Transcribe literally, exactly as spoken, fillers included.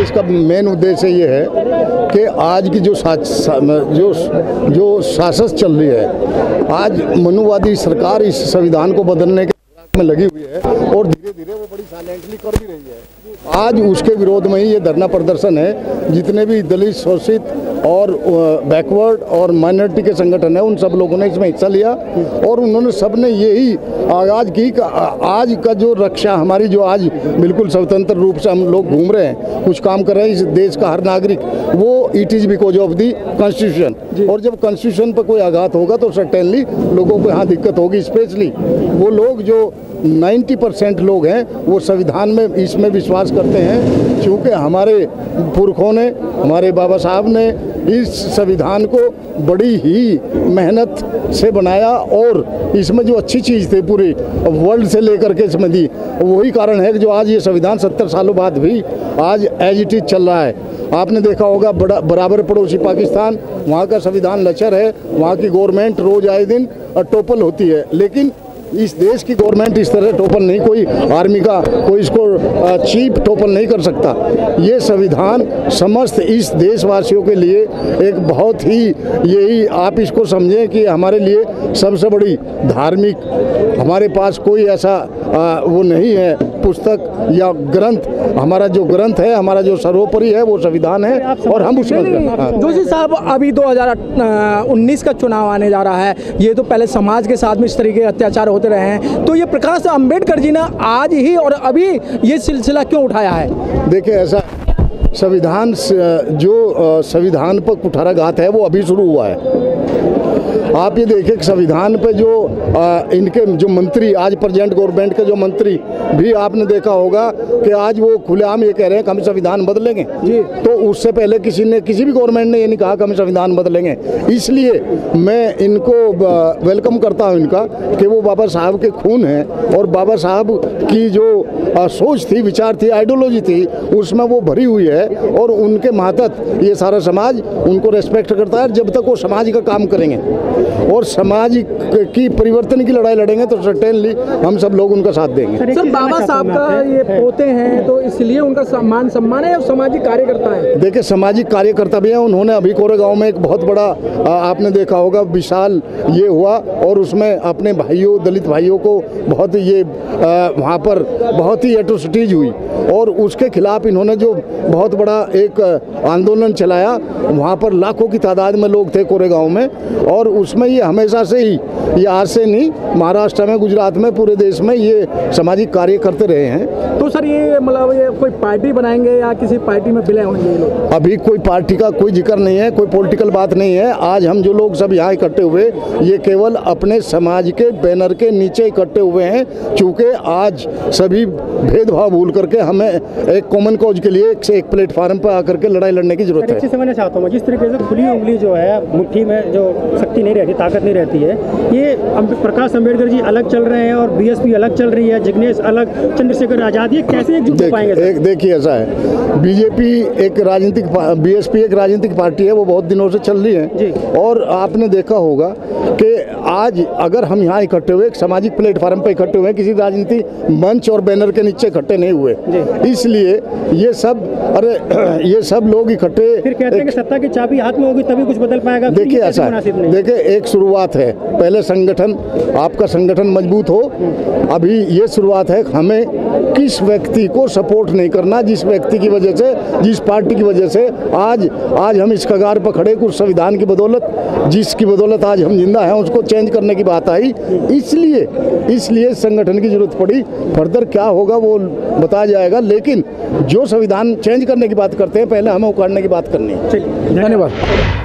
देश का मेन उद्देश्य ये है कि आज की जो सा, सा, जो जो शासक चल रही है, आज मनुवादी सरकार इस संविधान को बदलने के में लगी हुई है और धीरे धीरे वो बड़ी साइलेंटली कर भी रही है। आज उसके विरोध में ही ये धरना प्रदर्शन है। जितने भी दलित, शोषित और बैकवर्ड और माइनॉरिटी के संगठन है, उन सब लोगों ने इसमें हिस्सा लिया और उन्होंने सबने यही आगाज की कि आज का जो रक्षा हमारी, जो आज बिल्कुल स्वतंत्र रूप से हम लोग घूम रहे हैं, कुछ काम कर रहे हैं इस देश का हर नागरिक, वो it is because of the constitution. और जब कॉन्स्टिट्यूशन पर कोई आघात होगा तो सर्टेनली लोगों को यहाँ दिक्कत होगी। स्पेशली वो लोग जो नब्बे परसेंट लोग हैं वो संविधान में इसमें विश्वास करते हैं, क्योंकि हमारे पुरखों ने, हमारे बाबा साहब ने इस संविधान को बड़ी ही मेहनत से बनाया और इसमें जो अच्छी चीज़ थी पूरी वर्ल्ड से लेकर के इसमें दी, वही कारण है कि जो आज ये संविधान सत्तर सालों बाद भी आज एज इट इज चल रहा है। आपने देखा होगा बड़ा बराबर पड़ोसी पाकिस्तान, वहाँ का संविधान लचर है, वहाँ की गवर्नमेंट रोज आए दिन टोपल होती है, लेकिन इस देश की गवर्नमेंट इस तरह टोपल नहीं, कोई आर्मी का कोई इसको चीप टोपल नहीं कर सकता। ये संविधान समस्त इस देशवासियों के लिए एक बहुत ही, यही आप इसको समझें कि हमारे लिए सबसे बड़ी धार्मिक, हमारे पास कोई ऐसा आ, वो नहीं है पुस्तक या ग्रंथ। हमारा जो ग्रंथ है, हमारा जो सर्वोपरि है वो संविधान है और हम उसमें। जोशी साहब, अभी दो हज़ार उन्नीस का चुनाव आने जा रहा है, ये तो पहले समाज के साथ में इस तरीके के अत्याचार होते रहे हैं, तो ये प्रकाश अंबेडकर जी ने आज ही और अभी ये सिलसिला क्यों उठाया है? देखिए, ऐसा संविधान जो संविधान पर कुठाराघात है वो अभी शुरू हुआ है। आप ये देखिए कि संविधान पे जो आ, इनके जो मंत्री, आज प्रेजेंट गवर्नमेंट के जो मंत्री भी आपने देखा होगा कि आज वो खुलेआम ये कह रहे हैं कि हम संविधान बदलेंगे जी। तो उससे पहले किसी ने, किसी भी गवर्नमेंट ने ये नहीं कहा कि हम संविधान बदलेंगे। इसलिए मैं इनको वेलकम करता हूँ इनका कि वो बाबा साहब के खून हैं और बाबा साहब की जो आ, सोच थी, विचार थी, आइडियोलॉजी थी, उसमें वो भरी हुई है और उनके मातहत ये सारा समाज उनको रेस्पेक्ट करता है। जब तक वो समाज का काम करेंगे और समाज की परिवर्तन की लड़ाई लड़ेंगे तो सर्टेनली हम सब लोग उनका साथ देंगे। सर, बाबा साहब का ये पोते हैं तो इसलिए उनका सम्मान सम्मान है या सामाजिक कार्यकर्ता है? देखिए, सामाजिक कार्यकर्ता भी हैं। उन्होंने अभी कोरेगांव में एक बहुत बड़ा आपने देखा होगा विशाल ये हुआ और उसमें अपने भाइयों, दलित भाइयों को बहुत ये वहाँ पर बहुत ही एट्रोसिटीज हुई और उसके खिलाफ इन्होंने जो बहुत बड़ा एक आंदोलन चलाया, वहाँ पर लाखों की तादाद में लोग थे कोरेगांव में। और उसमें ये हमेशा से ही, ये आज से नहीं, महाराष्ट्र में, गुजरात में, पूरे देश में ये सामाजिक कार्य करते रहे हैं। तो सर, ये मतलब ये कोई पार्टी बनाएंगे या किसी पार्टी में विलय होंगे ये लोग? अभी कोई पार्टी का कोई जिक्र नहीं है, कोई पॉलिटिकल बात नहीं है। आज हम जो लोग सब यहाँ इकट्ठे हुए, ये केवल अपने समाज के बैनर के नीचे इकट्ठे हुए हैं, क्योंकि आज सभी भेदभाव भूल करके हमें एक कॉमन कॉज के लिए एक, एक प्लेटफार्म पर आकर के लड़ाई लड़ने की जरूरत है। समझना चाहता हूँ, जिस तरीके से खुली उंगली जो है, मुट्ठी में जो शक्ति नहीं रहती, ताकत नहीं रहती है, ये प्रकाश अंबेडकर जी अलग चल रहे हैं और बीएसपी अलग चल रही है, जिग्नेश अलग, चंद्रशेखर आजाद, ये कैसे एकजुट हो पाएंगे? एक देखिए, ऐसा है, बीजेपी एक राजनीतिक, बीएसपी एक राजनीतिक पार्टी है, वो बहुत दिनों से चल रही है जी। और आपने देखा होगा कि आज अगर हम यहाँ इकट्ठे हुए, एक सामाजिक प्लेटफार्म पर इकट्ठे हुए, किसी राजनीति मंच और बैनर के नीचे इकट्ठे नहीं हुए, इसलिए ये सब, अरे ये सब लोग इकट्ठे, फिर कहते हैं कि सत्ता की चाबी हाथ में होगी तभी कुछ बदल पाएगा। देखिए, ऐसा है, देखिए, एक शुरुआत है, पहले संगठन, आपका संगठन मजबूत हो। अभी ये शुरुआत है, हमें किस व्यक्ति को सपोर्ट नहीं करना, जिस व्यक्ति की वजह से, जिस पार्टी की वजह से आज आज हम इस कगार पर खड़े, कुछ संविधान की बदौलत, जिसकी बदौलत आज हम जिंदा हैं, उसको चेंज करने की बात आई। इसलिए इसलिए संगठन की जरूरत पड़ी। फर्दर क्या होगा वो बताया जाएगा, लेकिन जो संविधान चेंज करने की बात करते हैं, पहले हमें उखाड़ने की बात करनी है। धन्यवाद।